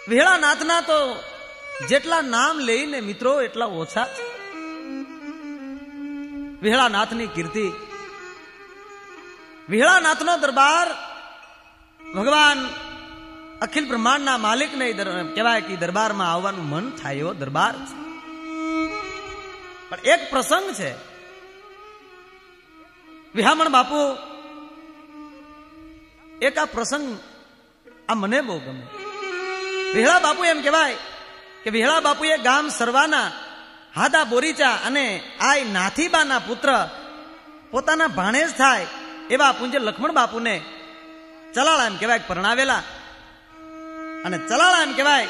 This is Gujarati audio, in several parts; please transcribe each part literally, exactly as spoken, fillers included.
વિહળાનાથના તો જેટલા નામ લઈને મિત્રો એટલા ઓછા. વિહળાનાથની કીર્તિ, વિહળાનાથનો દરબાર ભગવાન અખિલ બ્રહ્માંડના માલિકને કહેવાય કે દરબારમાં આવવાનું મન થાય એવો દરબાર છે. પણ એક પ્રસંગ છે. વિહામણ બાપુ એક આ પ્રસંગ આ મને બહુ ગમે. વિહળા બાપુ એમ કહેવાય કે વિહળા બાપુએ ગામ સરવાના હાદા બોરીચા અને આય નાથીબાના પુત્ર પોતાના ભાણેજ થાય એવા પૂજ્ય લક્ષ્મણ બાપુને ચલાળા એમ કહેવાય પરણાવેલા. અને ચલાળા એમ કહેવાય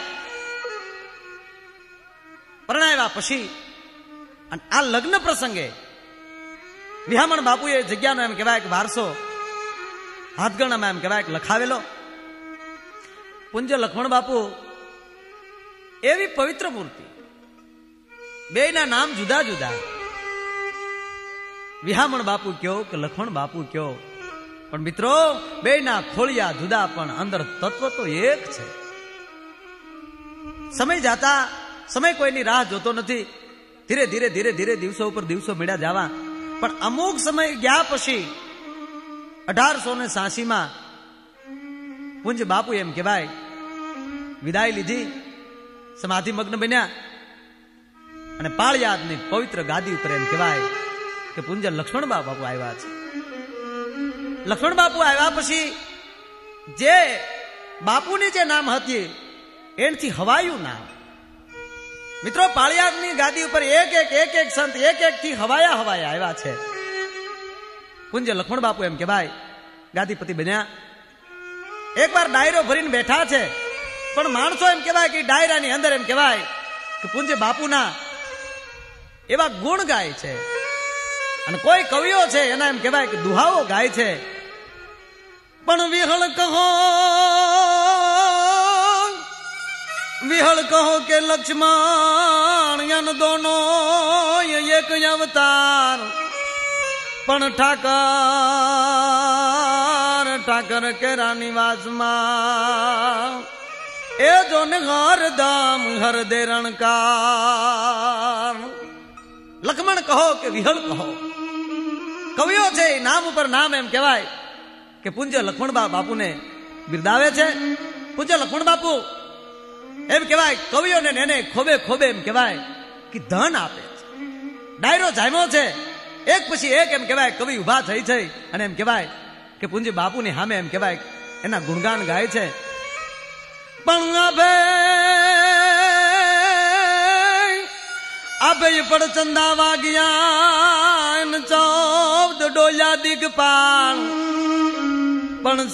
પરણાવ્યા પછી અને આ લગ્ન પ્રસંગે વિહામણ બાપુએ જગ્યાનો એમ કહેવાય કે વારસો હાથગણામાં એમ કહેવાય લખાવેલો. પૂજ્ય લક્ષ્મણ બાપુ એવી પવિત્ર મૂર્તિ, બેયના નામ જુદા જુદા. વિહામણ બાપુ કયો કે લક્ષ્મણ બાપુ કયો, પણ મિત્રો બેયના ખોળિયા જુદા પણ અંદર તત્વ તો એક છે. સમય જાતા સમય કોઈની રાહ જોતો નથી. ધીરે ધીરે ધીરે ધીરે દિવસો ઉપર દિવસો મળ્યા જવા. પણ અમુક સમય ગયા પછી અઢારસો ને સાસી માં પૂજ્ય બાપુ એમ કહેવાય વિદાય લીધી, સમાધિ મગ્ન બન્યા અને પાળિયાદની પવિત્ર ગાદી ઉપર એમ કહેવાય કે પૂજ્ય લક્ષ્મણ બાપુ આવ્યા છે. લક્ષ્મણ બાપુ આવ્યા પછી જે બાપુની જે નામ હતી એનાથી હવાયું નામ. મિત્રો પાળિયાદની ગાદી ઉપર એક એક એક એક સંત એક એક થી હવાયા હવાયા આવ્યા છે. પૂજ્ય લક્ષ્મણ બાપુ એમ કહેવાય ગાદીપતિ બન્યા. એક વાર ડાયરો ભરીને બેઠા છે, પણ માણસો એમ કહેવાય કે ડાયરાની અંદર એમ કહેવાય કે પૂજ્ય બાપુના એવા ગુણ ગાય છે. અને કોઈ કવિઓ છે એના એમ કહેવાય કે દુહાઓ ગાય છે. પણ વિહળ કહો વિહળ કહો કે લક્ષ્મણ યન દોનો એક અવતાર, પણ ઠાકર ઠાકર કેરા નિવાસમાં એ જો ને હરદમ હરદે રણકાર. લક્ષ્મણ કહો કે વિહળ કહો. કવિઓ છે નામ ઉપર નામ એમ કહેવાય કે પૂજ્ય લક્ષ્મણ બાપુને બિરદાવે છે. પૂજ્ય લક્ષ્મણ બાપુ એમ કહેવાય કવિઓને એને ખોબે ખોબે એમ કહેવાય કે ધન આપે છે. ડાયરો જામ્યો છે, એક પછી એક એમ કહેવાય કવિ ઉભા થઈ છે અને એમ કહેવાય કે પૂજ્ય બાપુની સામે એમ કહેવાય એના ગુણગાન ગાય છે. પણ અભે અભે પડચંદા વાગ્યા ચૌદ ડોયા દિગપાલ, પણ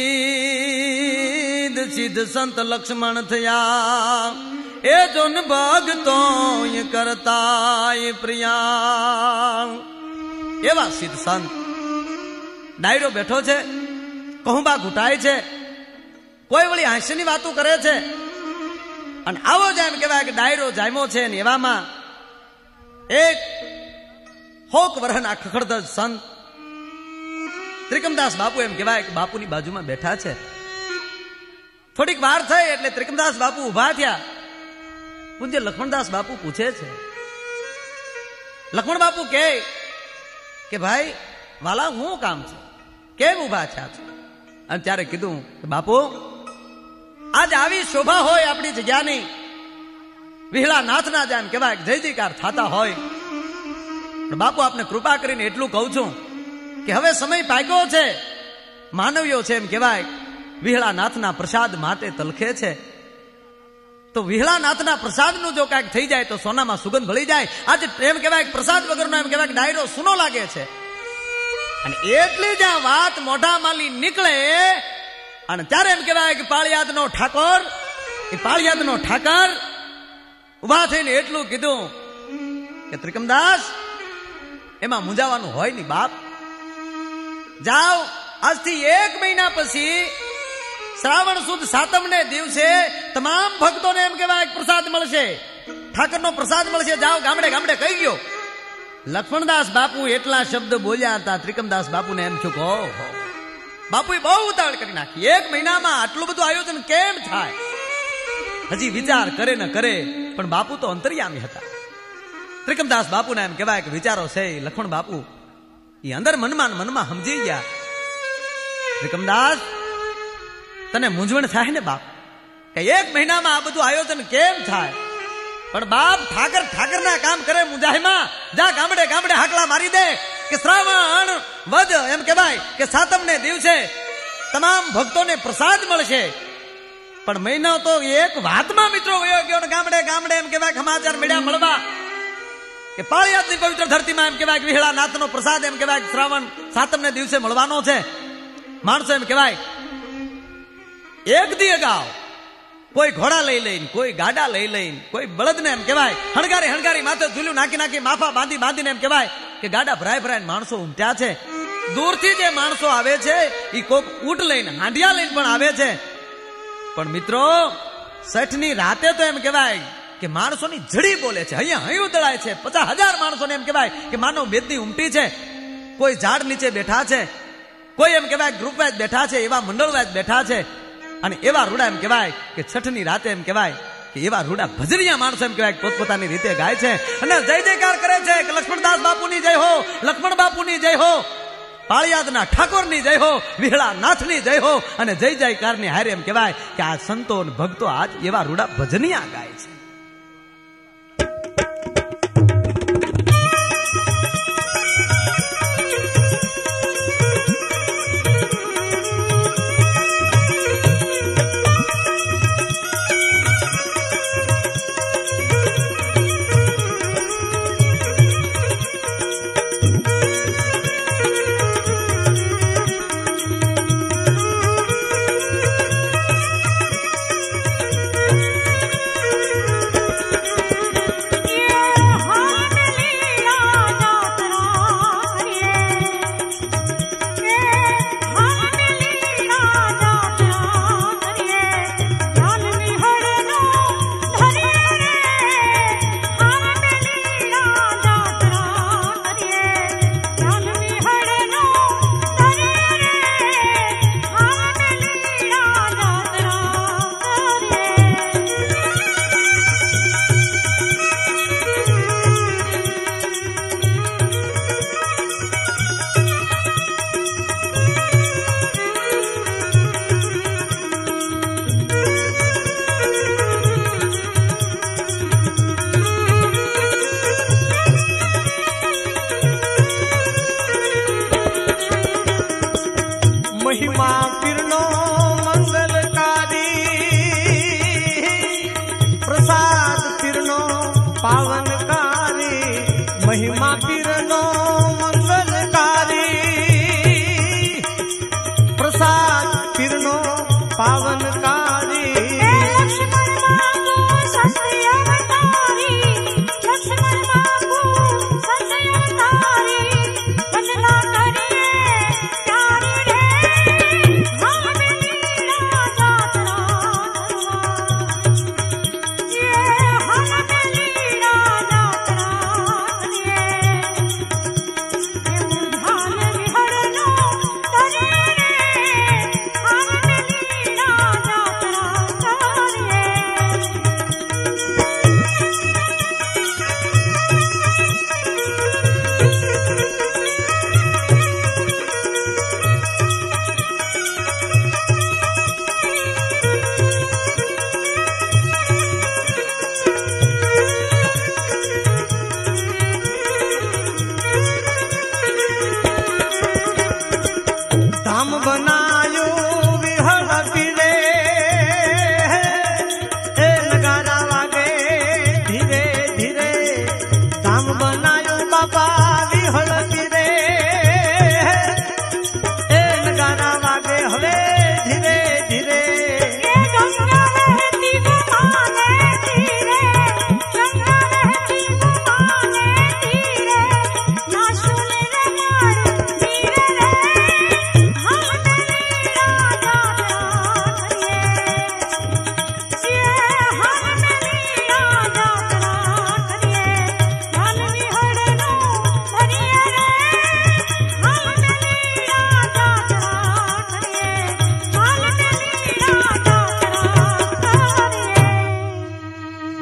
સીધ સીધ સંત લક્ષ્મણ થયા એ જોન ભગતો કરતા પ્રિયા. એવા સિદ્ધ સંત. ડાયરો બેઠો છે, કહુંબા ઘૂંટાય છે, કોઈ વળી હાસ્યની વાતો કરે છે. અને આવો જ એમ કહેવાય કે ડાયરો જામ્યો છે ને એવામાં એક હોક વરહના ખખડધજ સંત ત્રિકમદાસ બાપુ એમ કહેવાય કે બાપુની બાજુમાં બેઠા છે. થોડીક વાર થઈ એટલે ત્રિકમદાસ બાપુ ઉભા થયા. પૂજ્ય લક્ષ્મણદાસ બાપુ પૂછે છે, લક્ષ્મણ બાપુ કે કે ભાઈ વાલા હું કામ છે, કેમ ઉભા થયા છે? અને ત્યારે કીધું કે બાપુ આજ આવી શોભા હોય આપણી જગ્યાની, વિહળાનાથના જેમ કહેવાય જય જયકાર થતા હોય. બાપુ આપને કૃપા કરીને એટલું કહું છું કે હવે સમય પાક્યો છે. માનવીઓ છે એમ કહેવાય વિહળાનાથના પ્રસાદ માટે તલખે છે. તો વિહળાનાથના પ્રસાદનું જો કાંઈક થઈ જાય તો સોનામાં સુગંધ ભળી જાય. આજે એમ કહેવાય પ્રસાદ વગરનો એમ કહેવાય ડાયરો સુનો લાગે છે. અને એટલી જ્યાં વાત મોઢા માલી નીકળે અને ત્યારે એમ કહેવાય કે પાળિયાદનો ઠાકોર એ પાળિયાદનો ઠાકર ઉભા થઈને એટલું કીધું કે ત્રિકમદાસ એમાં મૂંઝાવાનું હોય નહીં બાપ. જાઓ આજથી એક મહિના પછી શ્રાવણ સુદ સાતમ ને દિવસે તમામ ભક્તોને એમ કહેવાય પ્રસાદ મળશે, ઠાકરનો પ્રસાદ મળશે. જાઓ ગામડે ગામડે કહી ગયો. લક્ષ્મણદાસ બાપુ એટલા શબ્દ બોલ્યા હતા. ત્રિકમદાસ બાપુને એમ છું કહો બાપુએ બહુ ઉતાવળ કરી નાખી. એક મહિનામાં આટલું બધું આયોજન કેમ થાય? હજી વિચાર કરે ને કરે, પણ બાપુ તો અંતર્યામી હતા. ત્રિકમદાસ બાપુને એમ કહેવાય કે વિચારો છે. લક્ષ્મણ બાપુ એ અંદર મનમાં મનમાં સમજી ગયા. ત્રિકમદાસ, તને મૂંઝવણ થાય ને બાપ કે એક મહિનામાં આ બધું આયોજન કેમ થાય? પણ બાપ, ઠાકર ઠાકરના કામ કરે મુંજાઈમાં. જા ગામડે ગામડે હાકલા મારી દે કે શ્રાવણ વદ એમ કહેવાય કે સાતમ ને દિવસે તમામ ભક્તોને પ્રસાદ મળશે. પણ મહિનો તો એક વાતમાં મિત્રો વયો ગયો ને ગામડે ગામડે એમ કહેવાય સમાચાર મળ્યા મળવા કે પાળિયાદની પવિત્ર ધરતીમાં એમ કહેવાય કે વિહળા નાથનો પ્રસાદ એમ કહેવાય શ્રાવણ સાતમ ને દિવસે મળવાનો છે. માણસો એમ કહેવાય એક દી અગાઉ કોઈ ઘોડા લઈ લઈને, કોઈ ગાડા લઈ લઈને, કોઈ બળદને એમ કહેવાય હણગારી હણગારી માથે ઝૂલ્યું નાખી નાખી માફા બાંધી બાંધીને એમ કહેવાય કે ગાડા ભરાય ભરાય માણસો ઉમટ્યા છે. દૂરથી જે માણસો આવે છે એ કોક ઊંટ લઈને, હાંડિયા લઈને પણ આવે છે. પણ મિત્રો, સઠની રાતે તો એમ કહેવાય કે માણસોની જડી બોલે છે, અહીંયા હૈયું દળાય છે. પચાસ હજાર માણસોને એમ કહેવાય કે માનવ મેદની ઉમટી છે. કોઈ ઝાડ નીચે બેઠા છે, કોઈ એમ કહેવાય ગ્રુપ વાઇઝ બેઠા છે, એવા મંડળ વાઇઝ બેઠા છે. અને એવા રૂડા એમ કહેવાય કે છઠની રાતે એમ કહેવાય કે એવા રૂડા ભજનિયા માણસો એમ કહેવાય પોતપોતાની રીતે ગાય છે અને જય જયકાર કરે છે કે લક્ષ્મણદાસ બાપુની જય હો, લક્ષ્મણ બાપુની જય હો, પાળિયાદના ઠાકોરની જય હો, વિહળા નાથની જય હો. અને જય જયકારની હારે એમ કહેવાય કે આ સંતો અને ભક્તો આજ એવા રૂડા ભજનિયા ગાય છે.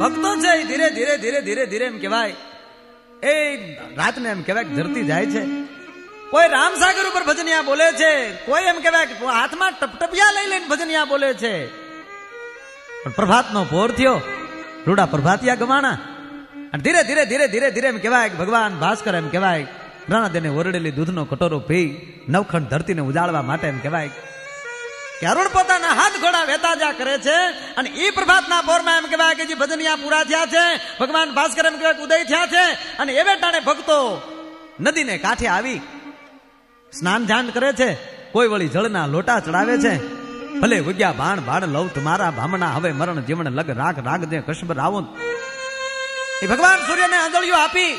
ભક્તો છે એ ધીરે ધીરે ધીરે ધીરે ધીરે એમ કહેવાય એ રાતને એમ કહેવાય ધરતી જાય છે. કોઈ રામસાગર ઉપર ભજનિયા બોલે છે, કોઈ એમ કહેવાય હાથમાં ટપટપિયા લઈ લઈને ભજનિયા બોલે છે. પણ પ્રભાતનો પોર થયો, રૂડા પ્રભાતિયા ગવાણા. અને ધીરે ધીરે ધીરે ધીરે ધીરે એમ કહેવાય ભગવાન ભાસ્કર એમ કહેવાય રણદેને ઓરડેલી દૂધનો કટોરો પી નવખંડ ધરતીને ઉજાળવા માટે એમ કહેવાય કે અરુણ પોતાના હાથ ઘોડા વેતા જા કરે છે. અને એ પ્રભાતના પોરમાં એમ કહેવાય કે જે ભજનિયા પૂરા થયા છે, ભગવાન ભાસ્કર એમ કહેવાય ઉદય થયા છે. અને એ બેટાને ભક્તો નદીને કાંઠે આવી સ્નાન ધ્યાન કરે છે. કોઈ વળી જળના લોટા ચડાવે છે. ભલે ઉગ્યા બાણ બાણ લવ તમારા ભામણા હવે મરણ જીવન લગ રાગ રાગ દે કશ્મર આવો. એ ભગવાન સૂર્યને આંધળીઓ આપી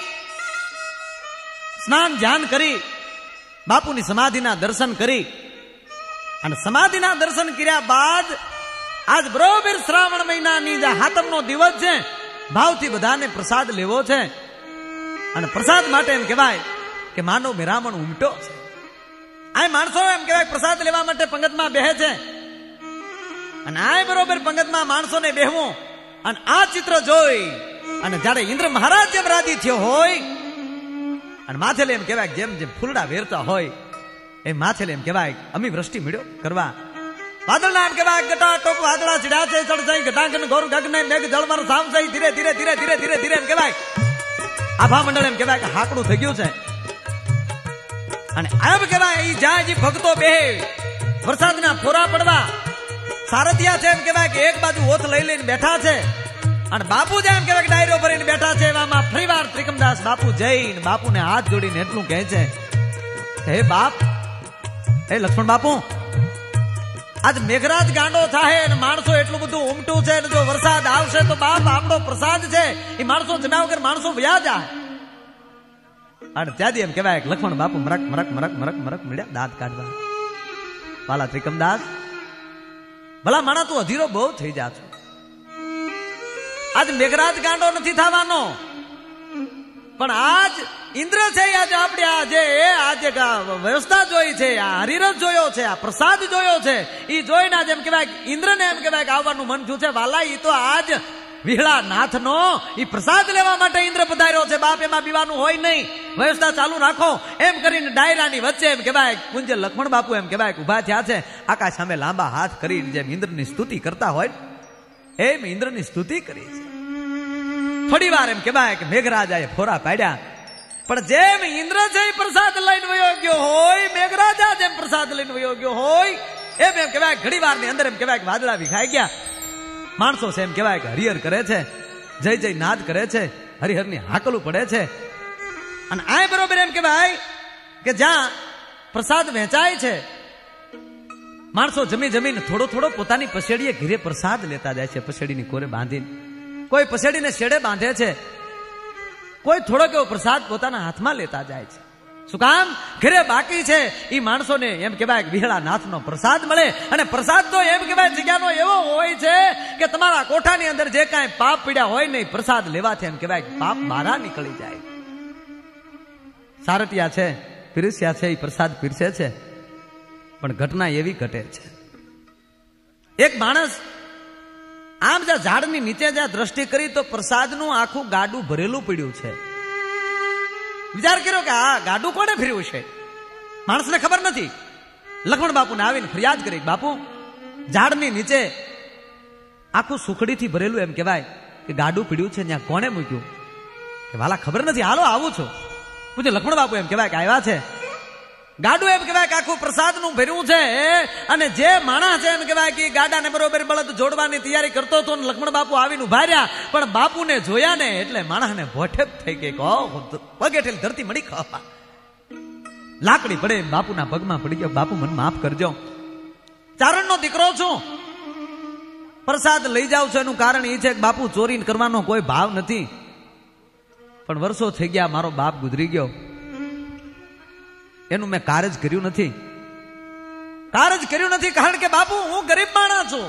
સ્નાન ધ્યાન કરી બાપુની સમાધિના દર્શન કરી. અને સમાધિના દર્શન કર્યા બાદ આજ બરોબર શ્રાવણ મહિનાની જે હાતમનો દિવસ છે, ભાવથી બધાને પ્રસાદ લેવો છે. અને પ્રસાદ માટે એમ કહેવાય કે માનવ મેરામણ ઉમટો છે. આ માણસો એમ કહેવાય પ્રસાદ લેવા માટે પંગતમાં બેહે છે. અને આ બરોબર પંગતમાં માણસોને બેહવું અને આ ચિત્ર જોઈ અને જયારે ઇન્દ્ર મહારાજ જેમ રાજી થયો હોય અને માથેલે એમ કહેવાય જેમ જેમ ફૂલડા વેરતા હોય એ માથેલે એમ કહેવાય અમી વૃષ્ટિ મળ્યો કરવા. વાદળના એમ કહેવાય ગટા ટોપ વાદળા ચડ્યા છે, ચડસાઈ ગટાંગન ગોર ગગને મેઘ જળમર સામસાઈ ધીરે ધીરે ધીરે ધીરે ધીરે ધીરે એમ કહેવાય આભા મંડળ એમ કહેવાય કે હાકડું થઈ ગયું છે. અને એમ કહેવાય એ જ્યાં જે ભક્તો બે વરસાદના ફોરા પડવા સારથિયા છે એમ કહેવાય કે એક બાજુ ઓથ લઈ લઈને બેઠા છે. અને બાપુ જેમ કહેવાય કે ડાયરો ભરીને બેઠા છે. એવામાં ફરીવાર ત્રિકમદાસ બાપુ જઈને બાપુને હાથ જોડીને એટલું કહે છે, હે બાપ, હે લક્ષ્મણ બાપુ, આજ મેઘરાજ ગાંડો થાય અને માણસો એટલું બધું ઉમટું છે. જો વરસાદ આવશે તો બાપ આપણો પ્રસાદ છે એ માણસો જમ્યા વગર માણસો વ્યા જાય. અને ત્યાંથી એમ કહેવાય લક્ષ્મણ બાપુ મરક મરક મરક મરક મરક મળ્યા દાંત કાઢવા. વાલા ત્રિકમદાસ, ભલા માણા તું અધીરો બહુ થઈ જા છો. આજ મેઘરાજ ગાંડો નથી થવાનો, પણ આજ ઇન્દ્ર છે. આજે આપણે આજે આજે વ્યવસ્થા જોઈ છે, આ હરિરથ જોયો છે, આ પ્રસાદ જોયો છે. એ જોઈને આજ એમ કહેવાય ઇન્દ્રને એમ કહેવાય કે આવવાનું મન થયું છે. વાલા એ તો આજ વિહળા નાથનો એ પ્રસાદ લેવા માટે ઇન્દ્ર પધાર્યો છે. બાપ એમાં પીવાનું હોય નહીં, વ્યવસ્થા ચાલુ રાખો એમ કરીને ડાયરાની વચ્ચે એમ કહેવાય પૂજ્ય લક્ષ્મણ બાપુ એમ કહેવાય ઉભા થયા છે. આકાશ સામે લાંબા હાથ કરી જેમ ઇન્દ્રની સ્તુતિ કરતા હોય એમ ઇન્દ્રની સ્તુતિ કરી છે. થોડી વાર એમ કહેવાય કે મેઘરાજાએ ફોરા પાડ્યા. પણ જેમ ઇન્દ્ર છે પ્રસાદ લઈને વયો ગયો હોય, મેઘરાજા જેમ પ્રસાદ લઈને વયો ગયો હોય એમ એમ કહેવાય ઘડી વાર ની અંદર એમ કહેવાય કે વાદળા વિખાઈ ગયા. માણસો છે એમ કહેવાય કે હરિહર કરે છે, જય જય નાદ કરે છે, હરિહરની હાકલું પડે છે. અને આ બરોબર એમ કહેવાય કે જ્યાં પ્રસાદ વહેંચાય છે માણસો જમી જમીને થોડો થોડો પોતાની પસેડીએ ઘીરે પ્રસાદ લેતા જાય છે. પસેડીની કોરે બાંધીને કોઈ પસેડીને શેડે બાંધે છે, કોઈ થોડો કેવો પ્રસાદ પોતાના હાથમાં લેતા જાય છે. શું કામ? ઘરે બાકી છે એ માણસોને એમ કહેવાય વિહળા નાથનો પ્રસાદ મળે. અને પ્રસાદ તો એમ કહેવાય જગ્યાનો એવો હોય છે કે તમારા કોઠાની અંદર જે કાંઈ પાપ પીડ્યા હોય ને પ્રસાદ લેવાથી એમ કહેવાય પાપ બહાર નીકળી જાય. સારટિયા છે, પીરસ્યા છે, એ પ્રસાદ પીરસે છે. પણ ઘટના એવી ઘટે છે, એક માણસ આમ જ્યાં ઝાડની નીચે જ્યાં દ્રષ્ટિ કરી તો પ્રસાદનું આખું ગાડું ભરેલું પડ્યું છે. વિચાર કર્યો કે આ ગાડું કોને ફેરવ્યું છે? માણસને ખબર નથી. લક્ષ્મણ બાપુને આવીને ફરિયાદ કરી, બાપુ ઝાડની નીચે આખું સુખડીથી ભરેલું એમ કહેવાય કે ગાડું પીડ્યું છે, ત્યાં કોને મૂક્યું? કે વાલા ખબર નથી, હાલો આવું છું. પૂછે લક્ષ્મણ બાપુ એમ કહેવાય કે આવ્યા છે. ગાડું એમ કહેવાય કે આખું પ્રસાદનું ભર્યું છે. અને જે માણસ છે એમ કહેવાય કે ગાડાને બરોબર બળદ જોડવાની તૈયારી કરતો હતો ને લક્ષ્મણ બાપુ આવીને ઉભા રહ્યા. પણ બાપુને જોયા ને એટલે માણસને ભોઠેપ થઈ ગઈ. પગેઠેલ ધરતી મળી ખાવા લાકડી પડે બાપુના પગમાં પડી ગયો. બાપુ મને માફ કરજો, ચારણનો દીકરો છું, પ્રસાદ લઈ જાવ છો એનું કારણ એ છે કે બાપુ ચોરી કરવાનો કોઈ ભાવ નથી. પણ વર્ષો થઈ ગયા, મારો બાપ ગુજરી ગયો, એનું મેં કારજ કર્યું નથી. કારજ કર્યું નથી કારણ કે બાપુ હું ગરીબ માણસ છું.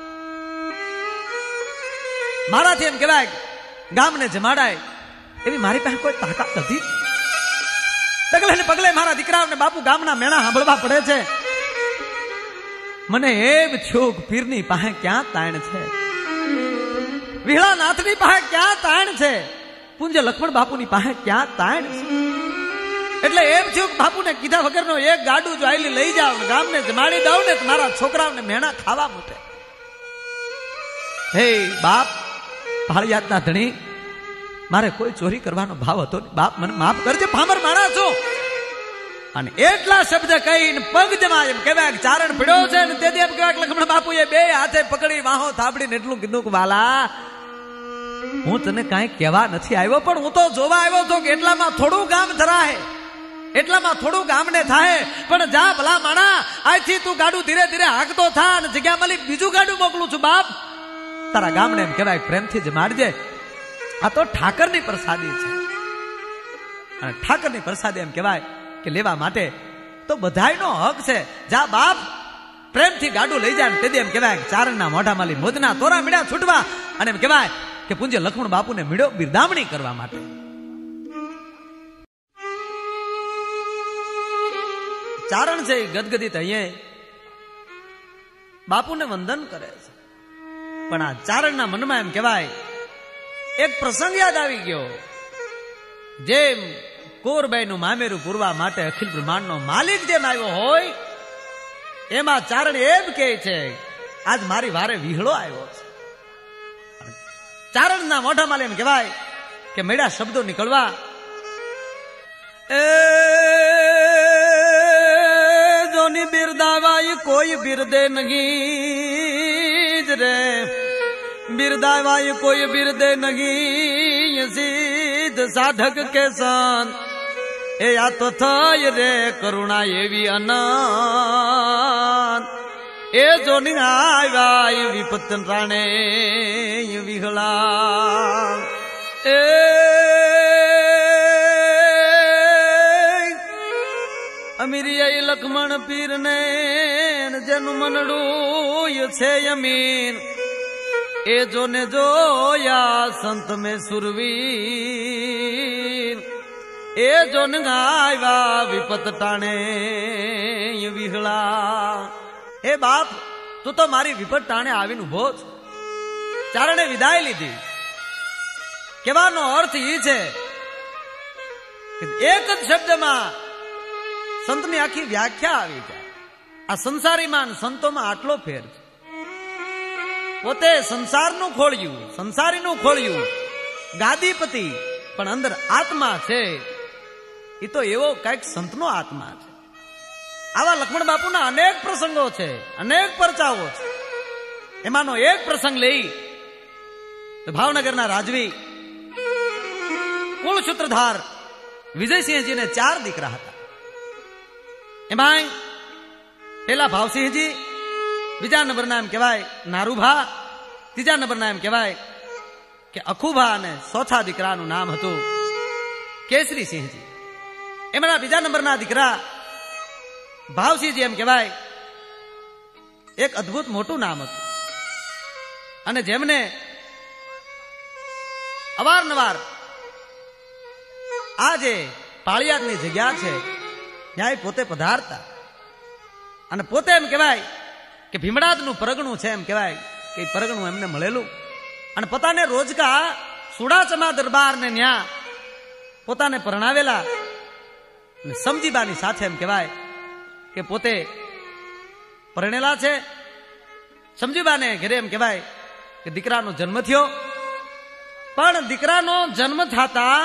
મારાથી એમ કહેવાય ગામને જમાડાય એવી મારી પાસે કોઈ તાકાત નથી. પગલે ને પગલે મારા દીકરાઓને બાપુ ગામના મેણા સાંભળવા પડે છે. મને એમ થયું પીરની પાસે ક્યાં તાણ છે. વિહળાનાથની પાસે ક્યાં તાણ છે, પૂજ્ય લક્ષ્મણ બાપુની પાસે ક્યાં તાણ છે. એટલે એમ થયું કે બાપુને કીધા વગરનો એક ગાડું જો આયલી લઈ જાવ ને ગામને જમાડી દઉં ને મારા છોકરાઓને મેણા ખાવા મૂકે. હે બાપ, ભાળિયાતના ધણી, મારે કોઈ ચોરી કરવાનો ભાવ હતો નહીં. બાપ મને માફ કરજે, ભામર માણા છું. અને એટલા શબ્દ કહીને પગ જમા એમ કહેવાય ચારણ પીડ્યો છે ને તેથી એમ કહેવાય લક્ષ્મણ બાપુએ બે હાથે પકડી વાહો થાબડીને એટલું કીધું કે વાલા, હું તને કાંઈ કહેવા નથી આવ્યો, પણ હું તો જોવા આવ્યો છું કે એટલામાં થોડું ગામ ધરાય, એટલામાં થોડું ગામને થાય. પણ જા ભલા માણા, આજથી તું ગાડું ધીરે ધીરે હાંકતો થા અને જગ્યા મળી બીજું ગાડું મોકલું છું. બાપ, તારા ગામને એમ કહેવાય પ્રેમથી જ મારજે. આ તો ઠાકરની પ્રસાદી છે, અને ઠાકરની પ્રસાદી એમ કહેવાય કે લેવા માટે તો બધાયનો હક છે. જા બાપ, પ્રેમથી ગાડું લઈ જાય. તેથી એમ કહેવાય ચારણના મોઢામાં મોજના તોરા મીડા છૂટવા, અને એમ કહેવાય કે પૂજ્ય લક્ષ્મણ બાપુને મીડો બિરદામણી કરવા માટે. ચારણ છે ગદગદિત અહીંયા બાપુને વંદન કરે છે. પણ આ ચારણના મનમાં એમ કહેવાય એક પ્રસંગ યાદ આવી ગયો. જેમ કોરબાઈનું મામેરું પૂરવા માટે અખિલ બ્રહ્માંડનો માલિક જેમ આવ્યો હોય, એમાં ચારણ એમ કહે છે આજ મારી વારે વિહળો આવ્યો છે. ચારણના મોઢામાં એમ કહેવાય કે મેળા શબ્દો નીકળવા, એ જોની બિરદાવાય કોઈ બિરદે નહીં જ રે, બિરદાવાય કોઈ બિરદે નહીં, સિદ્ધ સાધક કે સંત એ આ તો થાય રે કરુણા એવી અનંત. એ જોની આવ્યા વિપત રાણે વિહળા, એ અમીરિયા લક્ષ્મણ પીર ને જેનું મનડું છે યમીન, એ જોને જોયા સંત મેં સુરવીર, એ જોન આવ્યા વિપત ટાણે વિહળા. હે બાપ, તું તો મારી વિપત ટાણે આવીને ઉભો છે. ચારણે વિદાય લીધી. કહેવાનો અર્થ એ છે કે એક જ શબ્દમાં સંતની આખી વ્યાખ્યા આવી જાય. આ સંસારીમાં સંતોમાં આટલો ફેર છે. પોતે સંસારનું ખોળ્યું, સંસારીનું ખોળ્યું, ગાદીપતિ, પણ અંદર આત્મા છે એ તો એવો કઈક સંતનો આત્મા છે. આવા લક્ષ્મણ બાપુના અનેક પ્રસંગો છે, અનેક પરચાઓ છે. એમાંનો એક પ્રસંગ લઈ તો ભાવનગરના રાજવી કુળ સૂત્રધાર વિજયસિંહજીને ચાર દીકરા હતા. એમાં પેલા ભાવસિંહજી, બીજા નંબરના એમ કહેવાય નારુભા, ત્રીજા નંબરના એમ કહેવાય કે અખુભા, અને ચોથા દીકરાનું નામ હતું કેસરીસિંહજી. એમના બીજા નંબરના દીકરા ભાવસિંહજી એમ કહેવાય એક અદ્ભુત મોટું નામ હતું, અને જેમને અવારનવાર આ જે પાળિયાદની જગ્યા છે ત્યાં પોતે પધારતા, અને પોતે એમ કહેવાય કે ભીમડાદનું પરગણું છે એમ કહેવાય કે પરગણું એમને મળેલું, અને પોતાને રોજકા સુડાચમા દરબારને ન્યા પોતાને પરણાવેલા. સમજીબાની સાથે એમ કહેવાય કે પોતે પરણેલા છે. સમજીબાને ઘરે એમ કહેવાય કે દીકરાનો જન્મ થયો, પણ દીકરાનો જન્મ થતા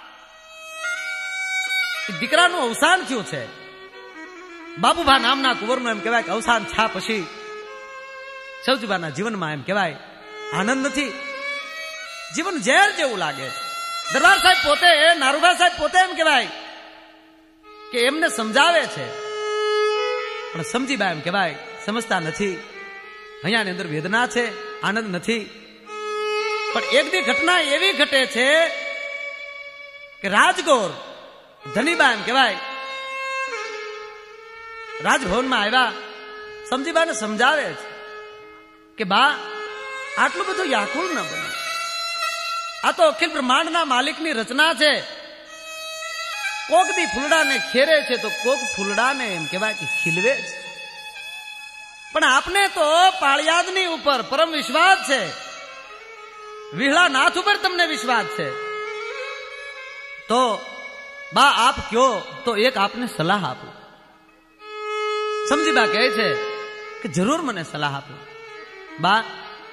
દીકરાનું અવસાન થયું છે. બાબુભા નામના કુંવરનું એમ કહેવાય કે અવસાન થયા પછી સૌજીબાના જીવનમાં એમ કહેવાય આનંદ નથી, જીવન ઝેર જેવું લાગે છે. દરબાર સાહેબ પોતે, નારુભા સાહેબ પોતે એમ કહેવાય કે એમને સમજાવે છે, પણ સમજીબા એમ કહેવાય સમજતા નથી. અહીંયાની અંદર વેદના છે, આનંદ નથી. પણ એક દી ઘટના એવી ઘટે છે કે રાજગોર ધનીબા એમ કહેવાય રાજભવનમાં આવ્યા, સમજીબાને સમજાવે છે કે બા આટલું બધું વ્યાકુળ ન બને, આ તો અખિલ બ્રહ્માંડના માલિકની રચના છે. કોક દી ફૂલડાને ખેરે છે તો કોક ફૂલડાને એમ કહેવાય કે ખીલવે છે. પણ આપને તો પાળિયાદની ઉપર પરમ વિશ્વાસ છે, વિહળા નાથ ઉપર તમને વિશ્વાસ છે તો બા આપ કયો તો એક આપને સલાહ આપું. સમજી બા કહે છે કે જરૂર મને સલાહ આપો. બા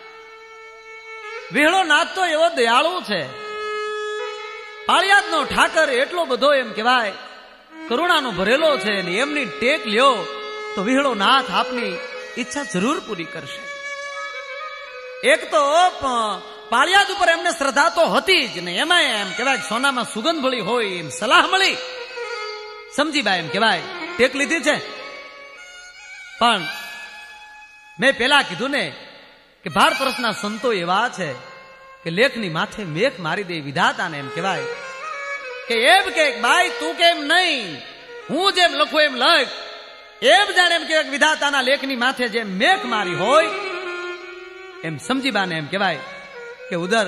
વિહળો નાથ તો એવો દયાળુ છે, પાળિયાદનો ઠાકર એટલો બધો એમ કહેવાય કરુણાનો ભરેલો છે, ને એમની ટેક લ્યો તો વિહળો નાથ આપની ઈચ્છા જરૂર પૂરી કરશે. એક તો પાળિયાદ ઉપર એમને શ્રદ્ધા તો હતી જ ને, એમાં એમ કહેવાય સોનામાં સુગંધ ભળી હોય એમ સલાહ મળી. સમજી બા એમ કહેવાય ટેક લીધી છે. પણ મેં પેલા કીધું ને કે ભારત વર્ષના સંતો એવા છે કે લેખની માથે મેઘ મારી દે વિધાતાને એમ કહેવાય કે એમ કે બાઈ તું કેમ નહીં, હું જેમ લખું એમ લખ. એમ જાણે એમ કે વિધાતાના લેખની માથે જેમ મેઘ મારી હોય એમ સમજી બાને એમ કહેવાય કે ઉદર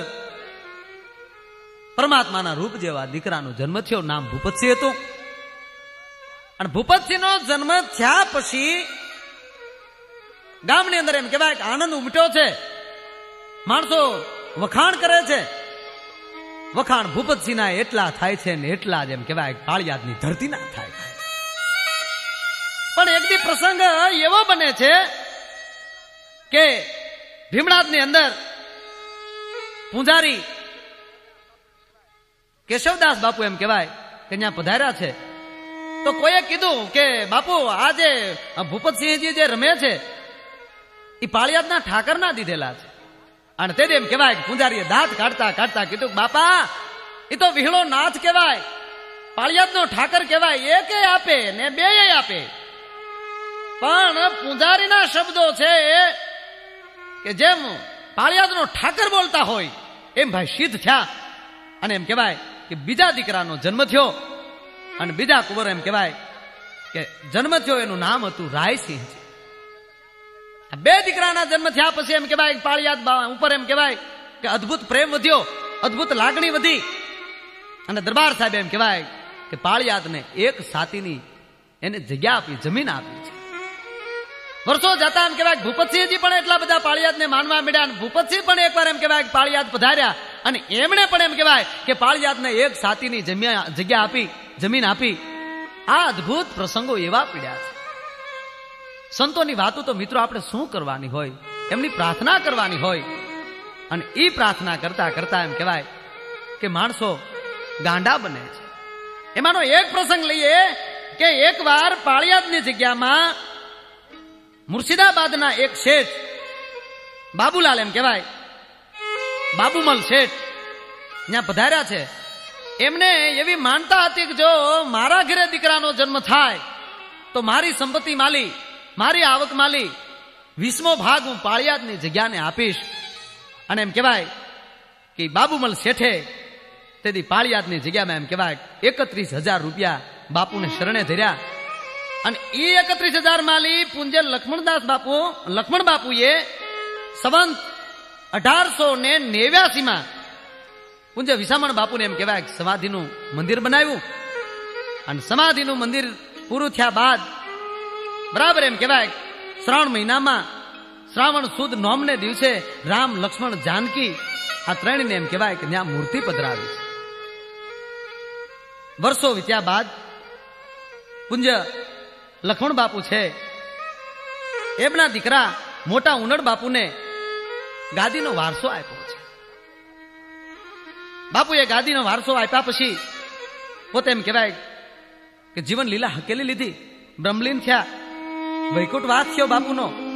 પરમાત્માના રૂપ જેવા દીકરાનો જન્મ થયો. નામ ભૂપતસિંહ હતું. અને ભૂપતસિંહનો જન્મ થયા પછી ગામની અંદર એમ કહેવાય કે આનંદ ઉમટ્યો છે, માણસો વખાણ કરે છે. વખાણ ભૂપતસિંહના એટલા થાય છે ને એટલા જ એમ કહેવાય પાળિયાદની ધરતીના થાય. પણ એક દી પ્રસંગ એવો બને છે કે ભીમડાદની અંદર પૂંજારી કેશવદાસ બાપુ એમ કહેવાય કે ત્યાં પધાર્યા છે. તો કોઈએ કીધું કે બાપુ આ જે ભૂપતસિંહજી જે રમે છે એ પાળિયાદના ઠાકરના દીધેલા છે. અને તે એમ કહેવાય કે પૂંજારીએ દાંત કાઢતા કાઢતા કીધું બાપા એ તો વિહળો નાથ કહેવાય, પાળિયાદનો ઠાકર કહેવાય, એકે આપે ને બે આપે. પણ પૂંજારીના શબ્દો છે કે જેમ પાળિયાદનો ઠાકર બોલતા હોય એમ ભાઈ સિદ્ધ થયા. અને એમ કહેવાય કે બીજા દીકરાનો જન્મ થયો. અને બીજા કુંવર એમ કહેવાય કે જન્મ થયો એનું નામ હતું રાયસિંહજી. બે દીકરાના જન્મ થયા પછી એમ કહેવાય પાળિયાદ ઉપર એમ કહેવાય કે અદ્ભુત પ્રેમ વધ્યો, અદ્ભુત લાગણી વધી. અને દરબાર સાહેબ એમ કહેવાય કે પાળિયાદને એક સાતીની એને જગ્યા આપી, જમીન આપી છે. વર્ષો જતા એમ કહેવાય ભૂપતસિંહજી પણ એટલા બધા પાળિયાદને માનવા મળ્યા. અને ભૂપતસિંહ પણ એકવાર એમ કહેવાય પાળિયાદ પધાર્યા અને એમણે પણ એમ કહેવાય કે પાળિયાદને એક સાતીની જગ્યા આપી, જમીન આપી. આ અદ્ભુત પ્રસંગો એવા પીડ્યા છે. સંતોની વાતો તો મિત્રો આપણે શું કરવાની હોય, એમની પ્રાર્થના કરવાની હોય. અને એ પ્રાર્થના કરતા કરતા એમ કહેવાય કે માણસો ગાંડા બને છે. એમાંનો એક પ્રસંગ લઈએ કે એકવાર પાળિયાદની જગ્યામાં મુર્શિદાબાદના એક શેઠ બાબુલાલ એમ કહેવાય બાબુમલ શેઠ ત્યાં પધાર્યા છે. એમને એવી માનતા હતી કે જો મારા ઘરે દીકરાનો જન્મ થાય તો મારી સંપત્તિ માલી, મારી આવક માલી વીસમો ભાગ હું પાળિયાદની જગ્યાને આપીશ. અને એમ કહેવાય કે બાબુમલ શેઠે તેથી પાળિયાદની જગ્યામાં એમ કહેવાય એકત્રીસ હજાર રૂપિયા બાપુને શરણે ધર્યા. અને એ એકત્રીસ હજાર માલી પૂંજ્ય લક્ષ્મણદાસ બાપુ લક્ષ્મણ બાપુએ સંવંત અઢારસો ને નેવ્યાસી માં પૂંજ્ય વિસામણ બાપુને એમ કહેવાય સમાધિનું મંદિર બનાવ્યું. અને સમાધિનું મંદિર પૂરું થયા બાદ બરાબર એમ કહેવાય શ્રાવણ મહિનામાં શ્રાવણ સુદ નોમને દિવસે રામ લક્ષ્મણ જાનકી આ ત્રણને એમ કહેવાય કે ત્યાં મૂર્તિ પધરાવી છે. વર્ષો વીત્યા બાદ પૂંજ્ય લક્ષ્મણ બાપુ છે એમના દીકરા મોટા ઉનડ બાપુને ગાદીનો વારસો આપ્યો છે. બાપુએ ગાદીનો વારસો આપ્યા પછી પોતે એમ કહેવાય કે જીવન લીલા હકેલી લીધી, બ્રહ્મલીન થયા, વૈકુંઠ વાસ થયો બાપુનો.